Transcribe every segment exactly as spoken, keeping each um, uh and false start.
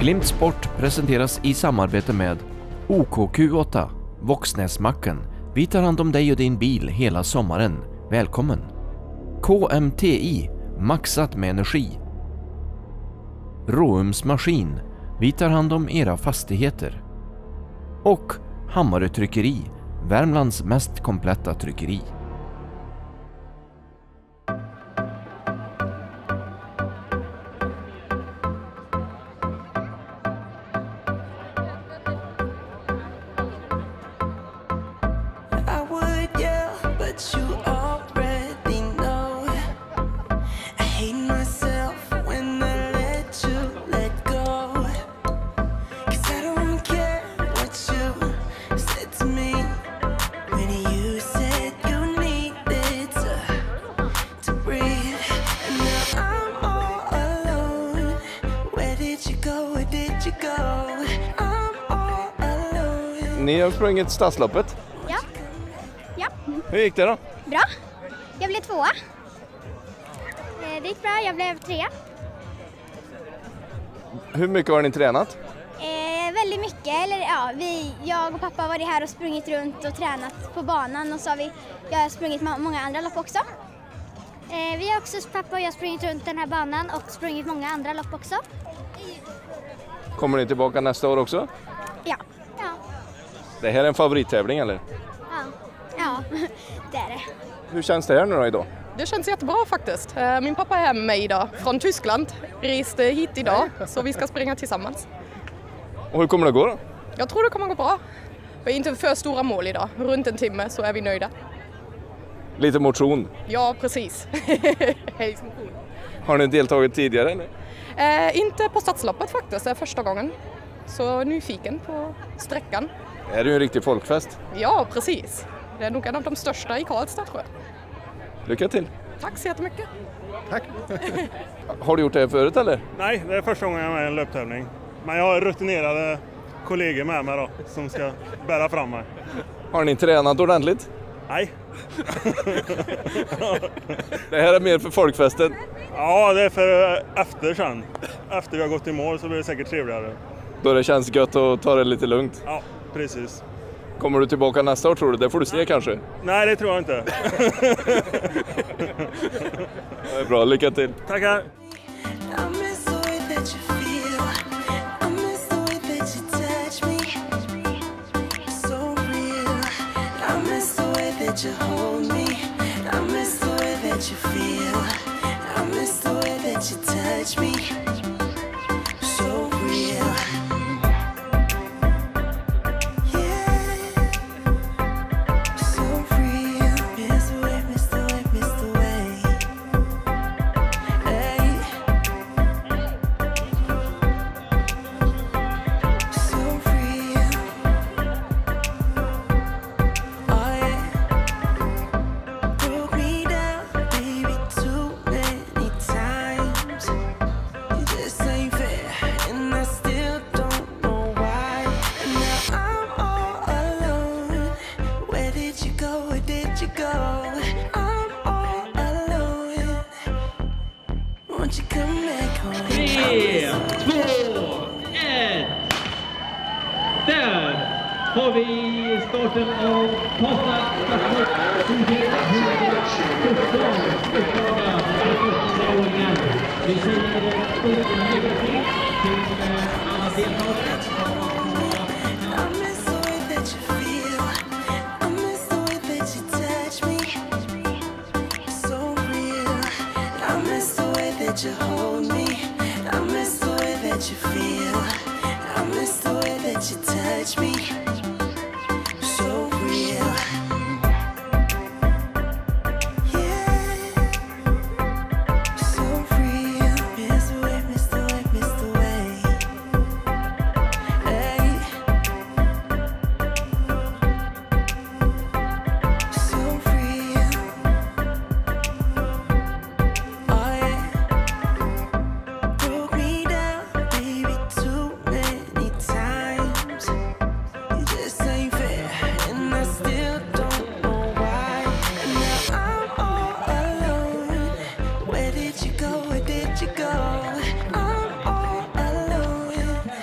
Glimt Sport presenteras i samarbete med O K Q åtta, Våxnäsmacken. Vi tar hand om dig och din bil hela sommaren. Välkommen! K M T I, maxat med energi. Råums maskin. Vi tar hand om era fastigheter. Och Hammarö tryckeri, Värmlands mest kompletta tryckeri. Ni har sprungit Stadsloppet? Ja. Ja. Hur gick det då? Bra. Jag blev tvåa. Det gick bra, jag blev trea. Hur mycket har ni tränat? Eh, väldigt mycket. Eller, ja, vi, jag och pappa har varit här och sprungit runt och tränat på banan. Och så har vi, jag har sprungit många andra lopp också. Eh, vi har också, pappa och jag har sprungit runt den här banan och sprungit många andra lopp också. Kommer ni tillbaka nästa år också? Ja. Ja. Det här är en favorittävling eller? Ja, ja det är det. Hur känns det här nu då idag? Det känns jättebra faktiskt. Min pappa är med mig idag från Tyskland. Reste hit idag så vi ska springa tillsammans. Och hur kommer det gå då? Jag tror det kommer gå bra. Vi är inte för stora mål idag. Runt en timme så är vi nöjda. Lite motion? Ja, precis. Har ni deltagit tidigare eller? Eh, inte på Stadsloppet faktiskt, det är första gången. Så nyfiken på sträckan. Det är ju en riktig folkfest. Ja, precis. Det är nog en av de största i Karlstad, tror jag. Lycka till! Tack så jättemycket! Tack! Har du gjort det här förut eller? Nej, det är första gången jag är med i en löptävling. Men jag har rutinerade kollegor med mig då, som ska bära fram mig. Har ni tränat ordentligt? Nej. Det här är mer för folkfesten? Ja, det är för efter sen. Efter vi har gått i mål så blir det säkert trevligare. Då det känns gött att ta det lite lugnt? Ja, precis. Kommer du tillbaka nästa år tror du? Det får du se kanske? Nej, det tror jag inte. Det är bra, lycka till! Tackar! You hold me, I miss the way that you feel, I miss the way that you touch me, so real. Yeah, so real. Miss the way, miss the way, miss the way. Hey, so real. Oh yeah. Tre, två, ett. Där har vi starten av Karlstad Stadslopp. Vi säger stort lycka till till alla deltagare. You hold me, I miss the way that you feel, I miss the way that you touch me, so real. Yeah, so real. Miss the way, miss the way, miss the way. Hey, so real. Oh yeah. Broke me down, baby, too many times. You just ain't fair, and I still don't know why. And now I'm all alone. Where did you go? Where did you go? I'm all alone.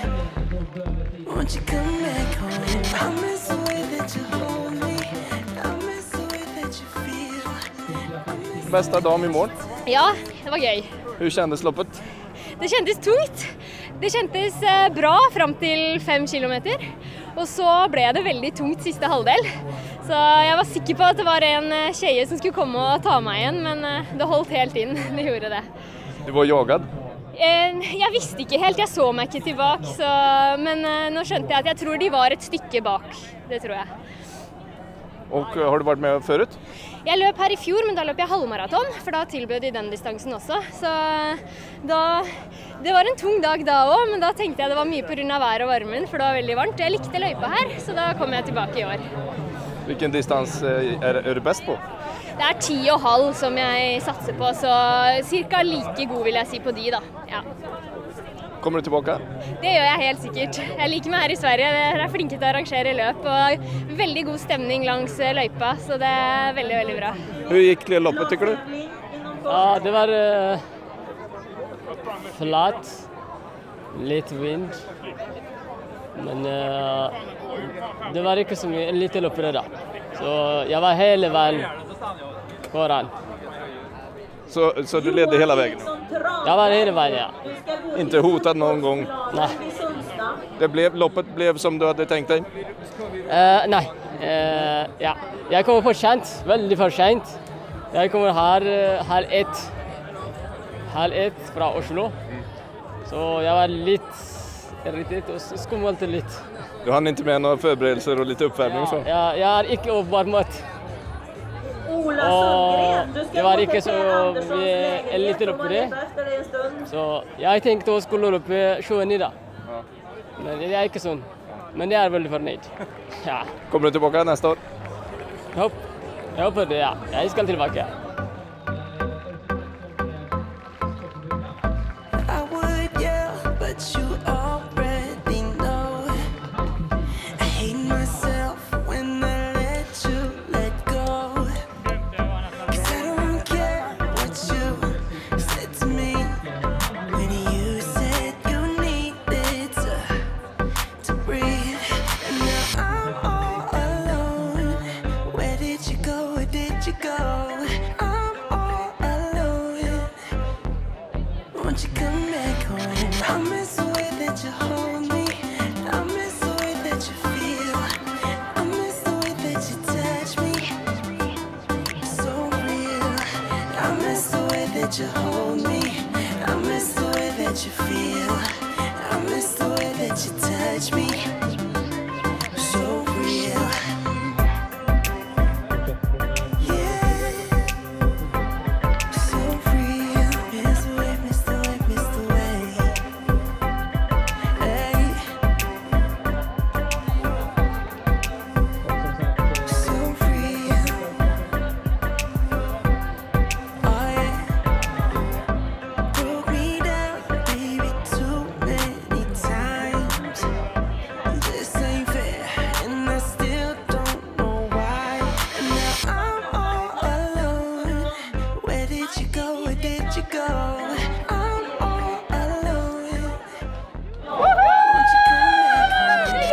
Won't you come back home? I miss the way that you hold me. I miss the way that you feel. Bästa dagen i mål. Ja, det var gøy. Hur kändes loppet? Det kändes tungt. Det kändes eh, bra fram till fem kilometer. Och så blev det väldigt tungt sista halvdel. Så jag var säker på att det var en eh, tjej som skulle komma och ta mig igen, men eh, det hållt helt in. Det gjorde det. Du var jagad? Eh, jag visste inte helt, jag såg mig inte tillbaka, så, men eh, nu skönte jag att jag tror de var ett stycke bak. Det tror jag. Och eh, har du varit med förut? Jag löp här i fjol, men då löp jag halvmaraton, för då tillbjöd de den distansen också. Så då, det var en tung dag då också, men då tänkte jag det var mycket på grund av vär och värmen, för det var väldigt varmt. Jag likte löjpa här, så då kom jag tillbaka i år. Vilken distans eh, är, är du bäst på? Det är tio och halv som jag satsar på, så cirka lika god vill jag säga på de då. Ja. Kommer du tillbaka? Det gör jag helt säkert. Jag liker mig här i Sverige. Det är flinke till att arrangera löp och väldigt god stämning längs löjpa, så det är väldigt, väldigt bra. Hur gick det loppet tycker du? Ja, det var uh, flat, lite vind, men uh, det var inte så mycket, lite lopp idag. Så jag var hela vägen föran. Så, så du ledde hela vägen? Jag var hela vägen, ja. Inte hotad någon gång? Nej. Det blev, loppet blev som du hade tänkt dig? Uh, nej, uh, ja. Jag kommer för sent, väldigt för sent. Jag kommer här uh, halv ett, halv ett från Oslo. Så jag var lite irriterad och skummade lite. Du hann inte med några förberedelser och lite uppvärmning så? Ja, jag har inte uppvärmat. Och det var inte så vi är lite upp på det. Så jag tänkte att skulle upp sjön idag. Men det är inte så. Men det är väldigt förnöjd. Ja. Kommer du tillbaka nästa år? Jag hoppas, jag hoppas det, ja. Jag ska tillbaka. I would yell, but you already know. I hate myself when I let you let go. 'Cause I don't care what you said to me when you said you needed to, to breathe. And now I'm all alone. Where did you go? Where did you go? I'm all alone. Won't you come back home? I miss the way that you hold me. I miss the way that you feel. I miss the way that you touch me. So real. I miss the way that you hold me. I miss the way that you feel. I miss the way that you touch me. So real. Yeah. So real. Miss the way, miss the way, miss the way. Hey. So real. Oh yeah. Broke me down, baby, too many times. This ain't fair, and I still don't know why. And now I'm all alone. Where did you go? Where did you go? I'm all alone. Won't you come back home?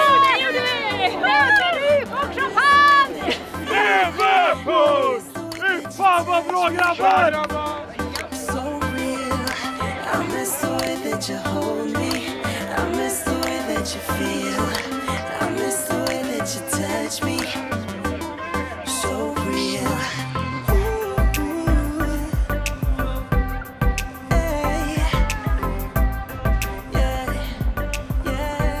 Fan vad bra grabbar! So real. I miss the way that you hold me. I miss the way that you feel. I miss the way that you touch me. So real. Ooh. Hey. Yeah. Yeah.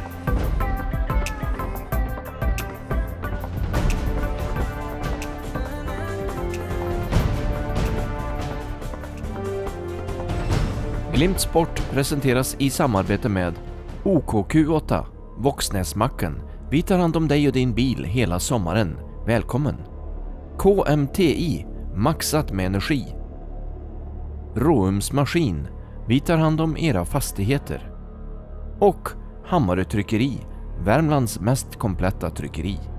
Glimt Sport presenteras i samarbete med O K Q åtta, Våxnäsmacken. Vi tar hand om dig och din bil hela sommaren. Välkommen! K M T I, maxat med energi. Råums Maskin. Vi tar hand om era fastigheter. Och Hammarö Tryckeri, Värmlands mest kompletta tryckeri.